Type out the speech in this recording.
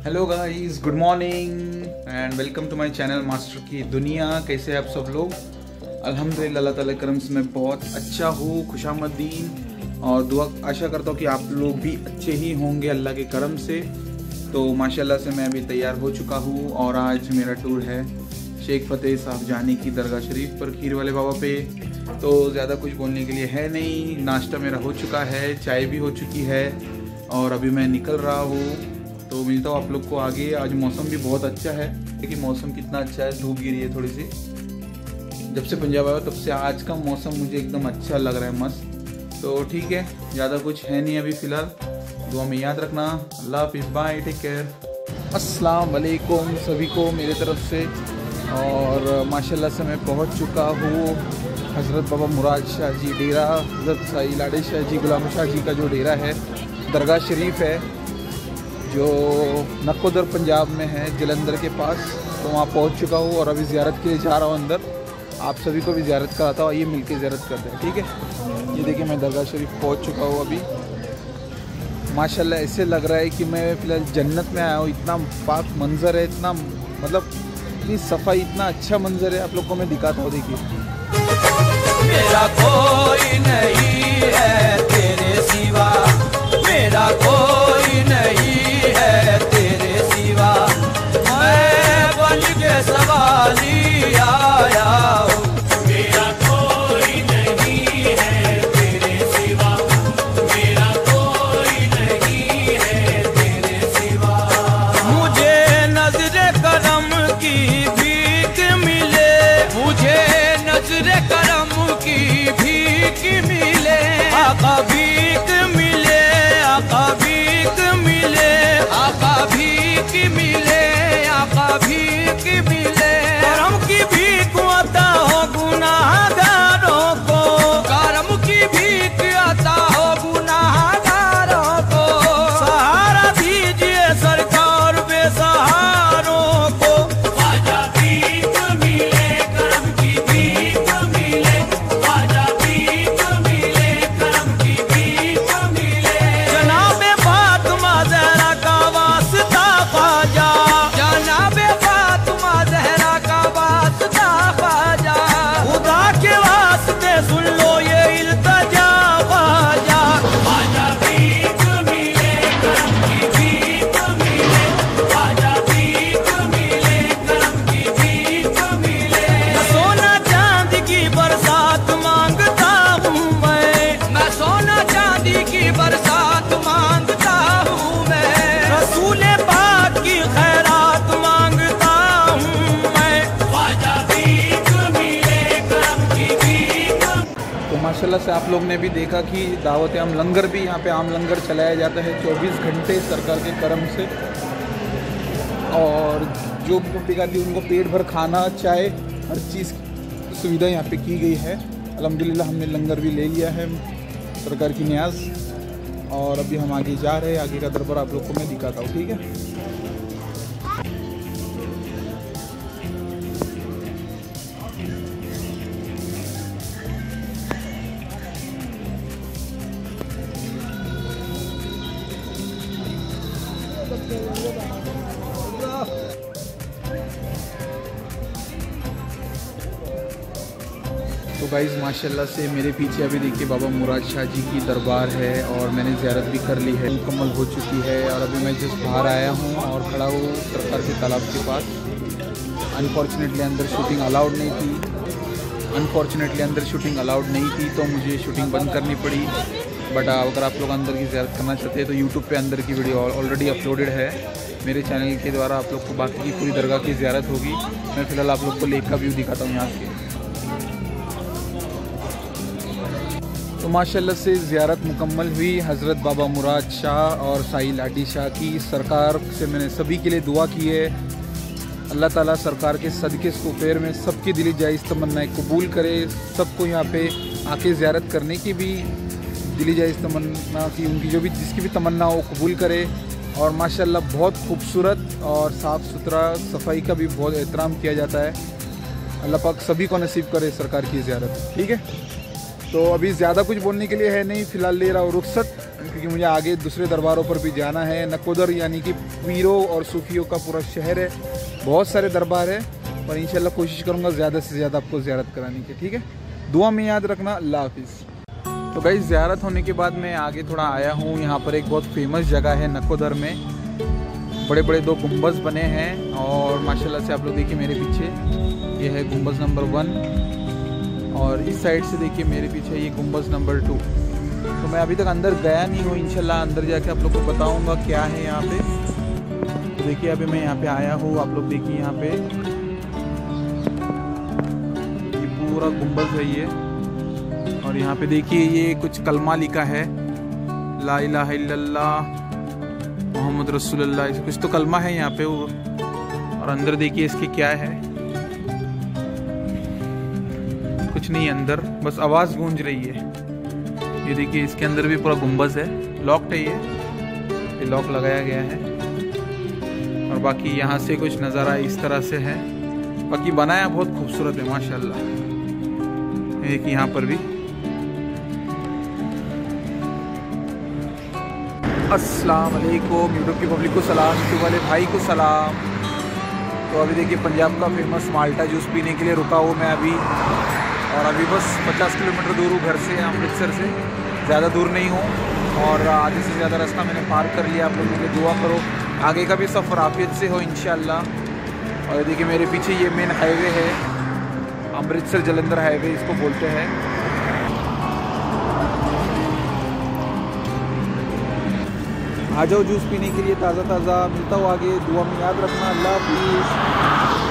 Hello guys, good morning and welcome to my channel master की दुनिया। कैसे हैं आप सब लोग? अल्हम्दुलिल्लाह, अल्लाह ताला करम से मैं बहुत अच्छा हूँ, खुशामदीन, और दुआ आशा करता हूँ कि आप लोग भी अच्छे ही होंगे अल्लाह के करम से। तो माशाल्लाह से मैं अभी तैयार हो चुका हूँ और आज मेरा टूर है शेख फ़तेह साहब जाने की दरगाह शरीफ पर, खीर वाले बाबा पे। तो ज़्यादा कुछ बोलने के लिए है नहीं, नाश्ता मेरा हो चुका है, चाय भी हो चुकी है और अभी मैं निकल रहा हूँ। तो मिलता हूँ आप लोग को आगे। आज मौसम भी बहुत अच्छा है, देखिए मौसम कितना अच्छा है, धूप गिरी है थोड़ी सी। जब से पंजाब आया तब से आज का मौसम मुझे एकदम अच्छा लग रहा है, मस्त। तो ठीक है, ज़्यादा कुछ है नहीं अभी फ़िलहाल। दुआ में याद रखना। अल्लाह हाफिज़, बाय, टेक केयर। अस्सलाम वालेकुम सभी को मेरी तरफ से। और माशाल्लाह से मैं पहुँच चुका हूँ हज़रत बाबा मुराद शाह जी डेरा, हज़रत साई लाड़े शाह जी गुलाम शाह जी का जो डेरा है, दरगाह शरीफ है जो नकोदर पंजाब में है, जलंधर के पास। तो वहाँ पहुँच चुका हूँ और अभी ज़ियारत के लिए जा रहा हूँ अंदर। आप सभी को भी ज़ियारत कराता हूँ, आइए मिल के ज़ियारत करते हैं, ठीक है। ये देखिए मैं दरगाह शरीफ पहुँच चुका हूँ अभी। माशाल्लाह ऐसे लग रहा है कि मैं फ़िलहाल जन्नत में आया हूँ। इतना पाक मंज़र है, इतना मतलब इतनी सफाई, इतना अच्छा मंज़र है। आप लोग को मैं दिखाता हूँ, देखिए। मेरा कोई नहीं है तेरे सिवा, मेरा कोई नहीं है तेरे सिवा, मैं बन के सवाली आया हूँ। मेरा कोई नहीं है तेरे सिवा, मेरा कोई नहीं है तेरे सिवा, मुझे नजरे करम की भीख मिले, मुझे नजरे करम की भीख मिले, आका भीख मिले, आका भीख मिले, आका भीख मिले, आका भीख मिले। करम की भीख आता हो गुनाहगारों को, करम की भीख आता हो गुनाहगारों को, सहारा दीजिए सरकार बेसहारों को। ख्वाजा भीख मिले, करम की भीख मिले, ख्वाजा भीख मिले, करम की भीख मिले। जनाबे फातिमा ज़हरा का वास्ता ख्वाजा, जनाबे फातिमा ज़हरा का वास्ता ख्वाजा, खुदा के वास्ते सुन लो ये इल्तिजा ख्वाजा। ख्वाजा भीख मिले, करम की भीख मिले, ख्वाजा भीख मिले, करम की भीख मिले। मैं सोना चांदी की बरसात मांगता हूँ, मैं सोना चांदी की बरसात मांगता हूँ, मैं रसूले पाक की खैरात मांगता हूँ मैं। ख्वाजा भीख मिले, करम की भीख। तो माशाल्लाह से आप लोग ने भी देखा कि दावत आम लंगर भी यहाँ पे आम लंगर चलाया जाता है 24 घंटे सरकार के करम से। और जो भी पब्लिक आती है उनको पेट भर खाना, चाय, हर चीज़ की सुविधा यहाँ पे की गई है। अल्हम्दुलिल्लाह हमने लंगर भी ले लिया है सरकार की न्याज़। और अभी हम आगे जा रहे हैं, आगे का दरबार आप लोग को मैं दिखाता हूँ, ठीक है। तो गाइज़ माशाल्लाह से मेरे पीछे अभी देखिए बाबा मुराद शाह जी की दरबार है और मैंने ज़ियारत भी कर ली है, मुकम्मल हो चुकी है। और अभी मैं जस्ट बाहर आया हूँ और खड़ा हूँ सरकार के तालाब के पास। अनफॉर्चुनेटली अंदर शूटिंग अलाउड नहीं थी, अनफॉर्चुनेटली अंदर शूटिंग अलाउड नहीं थी, तो मुझे शूटिंग बंद करनी पड़ी। बट अगर आप लोग अंदर की ज़ियारत करना चाहते हैं तो यूट्यूब पे अंदर की वीडियो ऑलरेडी अपलोडेड है मेरे चैनल के द्वारा। आप लोग को बाकी की पूरी दरगाह की ज़ियारत होगी। मैं फ़िलहाल आप लोग को लेक का व्यू दिखाता हूँ यहाँ के। तो माशाल्लाह से ज़ियारत मुकम्मल हुई हज़रत बाबा मुराद शाह और साई लाड़ी शाह की। सरकार से मैंने सभी के लिए दुआ की है, अल्लाह ताला सरकार के सदक़े सुपैर में सबकी दिली जायज़ तमन्नाएं कबूल करे। सबको यहाँ पे आके ज़ियारत करने की भी दिली जायज़ तमन्ना की, उनकी जो भी जिसकी भी तमन्ना हो कबूल करे। और माशाल्लाह बहुत खूबसूरत और साफ़ सुथरा, सफाई का भी बहुत एहतराम किया जाता है। अल्लाह पाक सभी को नसीब करे सरकार की ज़ियारत, ठीक है। तो अभी ज़्यादा कुछ बोलने के लिए है नहीं, फ़िलहाल ले रहा हूँ रुखसत, क्योंकि मुझे आगे दूसरे दरबारों पर भी जाना है। नकोदर यानी कि पीरों और सूफियों का पूरा शहर है, बहुत सारे दरबार है, और इंशाल्लाह कोशिश करूँगा ज़्यादा से ज़्यादा आपको ज़ियारत कराने की। ठीक है, दुआ में याद रखना। अल्लाह हाफिज़। तो गाइस ज़ियारत होने के बाद मैं आगे थोड़ा आया हूँ। यहाँ पर एक बहुत फेमस जगह है नकोदर में, बड़े बड़े 2 गुंबज बने हैं, और माशाल्लाह से आप लोग देखिए मेरे पीछे ये है गुंबज नंबर 1, और इस साइड से देखिए मेरे पीछे ये गुंबज नंबर 2। तो मैं अभी तक अंदर गया नहीं हूँ, इंशाल्लाह अंदर जाके आप लोग को बताऊँगा क्या है यहाँ पे। तो देखिए अभी मैं यहाँ पे आया हूँ, आप लोग देखिए यहाँ पे ये पूरा गुंबज है ये, और यहाँ पे देखिए ये कुछ कलमा लिखा है, ला इलाहा इल्लल्लाह मोहम्मद रसूलुल्लाह, ऐसे कुछ तो कलमा है यहाँ पे। और अंदर देखिए इसके क्या है, कुछ नहीं अंदर, बस आवाज़ गूंज रही है। ये देखिए इसके अंदर भी पूरा गुंबज है, लॉक्ड है ये लॉक लगाया गया है। और बाकी यहाँ से कुछ नज़ारा इस तरह से है, बाकी बनाया बहुत खूबसूरत है माशाल्लाह। एक यहाँ पर भी अस्सलाम वालेकुम, यूट्यूब की पब्लिक को सलाम, यूट्यूब वाले भाई को सलाम। तो अभी देखिए पंजाब का फेमस माल्टा जूस पीने के लिए रुका हूँ मैं अभी, और अभी बस 50 किलोमीटर दूर हूँ घर से, अमृतसर से, ज़्यादा दूर नहीं हूँ, और आधे से ज़्यादा रास्ता मैंने पार कर लिया। आप लोग के लिए दुआ करो आगे का भी सफ़र आफियत से हो इंशाअल्लाह। और देखिए मेरे पीछे ये मेन हाईवे है, अमृतसर जलंधर हाईवे इसको बोलते हैं। आ जाओ जूस पीने के लिए, ताज़ा ताज़ा मिलता हो आगे। दुआ में याद रखना। अल्लाह हाफिज़।